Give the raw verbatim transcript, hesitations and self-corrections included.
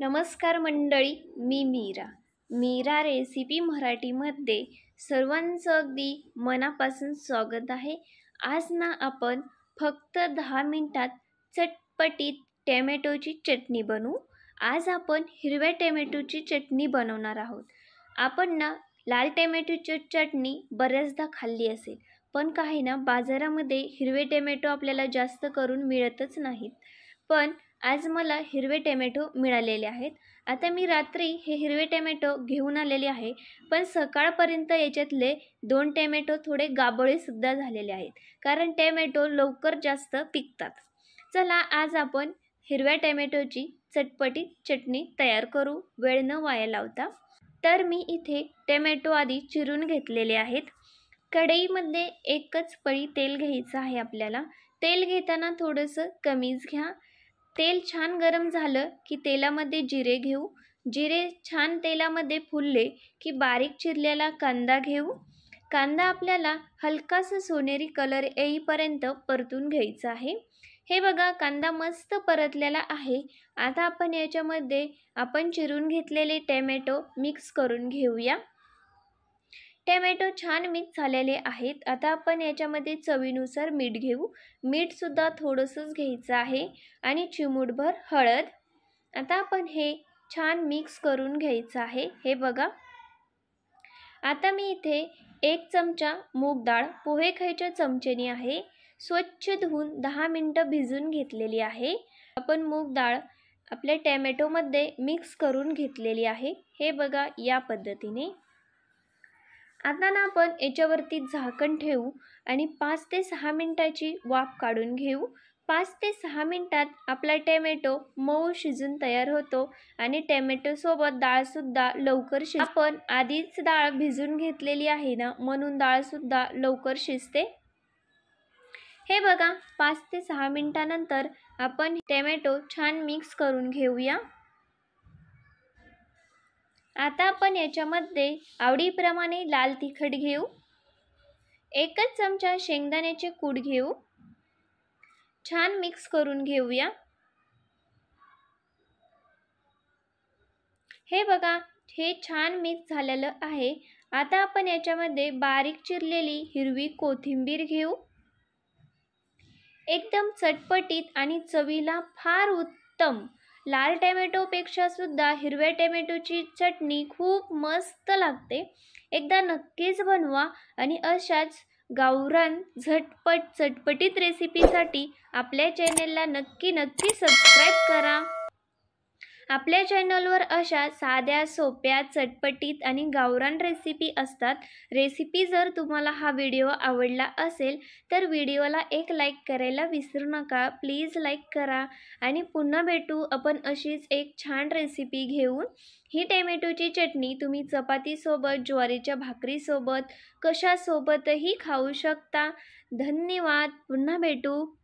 नमस्कार मंडळी, मी मीरा. मीरा रेसिपी मराठीमध्ये सर्वांचं अगदी मनापासून स्वागत आहे. आज ना आपण फक्त दहा मिनिटात चटपटीत टॅमॅटोची चटणी बनवू. आज आपण हिरव्या टॅमॅटोची चटणी बनवणार आहोत. आपण ना लाल टॅमॅटोची चटणी बऱ्याचदा खाल्ली असेल, पण काही ना बाजारामध्ये हिरवे टॅमॅटो आपल्याला जास्त करून मिळतच नाहीत. पण आज मला हिरवे टॅमॅटो मिळालेले आहेत. आता मी रात्री हे हिरवे टॅमॅटो घेऊन आलेले आहे, पण सकाळपर्यंत याच्यातले दोन टॅमॅटो थोडे गाबळेसुद्धा झालेले आहेत, कारण टॅमॅटो लवकर जास्त पिकतात. चला आज आपण हिरव्या टॅमॅटोची चटपटीत चटणी तयार करू वेळ न वाया लावता. तर मी इथे टॅमॅटो आधी चिरून घेतलेले आहेत. कढईमध्ये एकच पळी तेल घ्यायचं आहे आपल्याला. तेल घेताना थोडंसं कमीच घ्या. तेल छान गरम झालं की तेलामध्ये जिरे घेऊ. जिरे छान तेलामध्ये फुलले की बारीक चिरलेला कांदा घेऊ. कांदा आपल्याला हलकासा सोनेरी कलर येईपर्यंत परतून घ्यायचा आहे. हे बघा, कांदा मस्त परतलेला आहे. आता आपण याच्यामध्ये आपण चिरून घेतलेले टॅमॅटो मिक्स करून घेऊया. टॅमॅटो छान मिक्स झालेले आहेत. आता आपण याच्यामध्ये चवीनुसार मीठ घेऊ. मीठसुद्धा थोडंसंच घ्यायचं आहे आणि चिमूटभर हळद. आता आपण हे छान मिक्स करून घ्यायचं आहे. हे बघा, आता मी इथे एक चमचा मूग डाळ पोहे खायच्या चमचेने आहे, स्वच्छ धुवून दहा मिनटं भिजून घेतलेली आहे. आपण मूग डाळ आपल्या टॅमॅटोमध्ये मिक्स करून घेतलेली आहे. हे बघा, या पद्धतीने. आता ना आपण याच्यावरती झाकण ठेवू आणि पाच ते सहा मिनिटाची वाफ काढून घेऊ. पाच ते सहा मिनिटात आपला टॅमॅटो मऊ शिजून तयार होतो आणि टॅमॅटोसोबत डाळसुद्धा लवकर शिज आपण आधीच डाळ भिजून घेतलेली आहे ना, म्हणून डाळसुद्धा लवकर शिजते. हे बघा, पाच ते सहा मिनिटानंतर आपण टॅमॅटो छान मिक्स करून घेऊया. आता आपण याच्यामध्ये आवडीप्रमाणे लाल तिखट घेऊ. एकच चमचा शेंगदाण्याचे कूट घेऊ. छान मिक्स करून घेऊया. हे बघा, हे छान मिक्स झालेलं आहे. आता आपण याच्यामध्ये बारीक चिरलेली हिरवी कोथिंबीर घेऊ. एकदम चटपटीत आणि चवीला फार उत्तम लाल टॅमॅटोपेक्षा सुद्धा हिरव्या टॅमॅटोची चटणी खूप मस्त लागते. एकदा नक्कीच बनवा आणि अशाच गावरान झटपट चटपटीत रेसिपीसाठी आपल्या चॅनेलला नक्की नक्की सबस्क्राईब करा. आपल्या चॅनलवर अशा साध्या, सोप्या, चटपटीत आणि गावरान रेसिपी असतात. रेसिपी जर तुम्हाला हा व्हिडिओ आवडला असेल तर व्हिडिओला एक लाईक करायला विसरू नका. प्लीज लाईक करा आणि पुन्हा भेटू आपण अशीच एक छान रेसिपी घेऊन. ही टॅमॅटोची चटणी तुम्ही चपातीसोबत, ज्वारीच्या भाकरीसोबत, कशासोबतही खाऊ शकता. धन्यवाद. पुन्हा भेटू.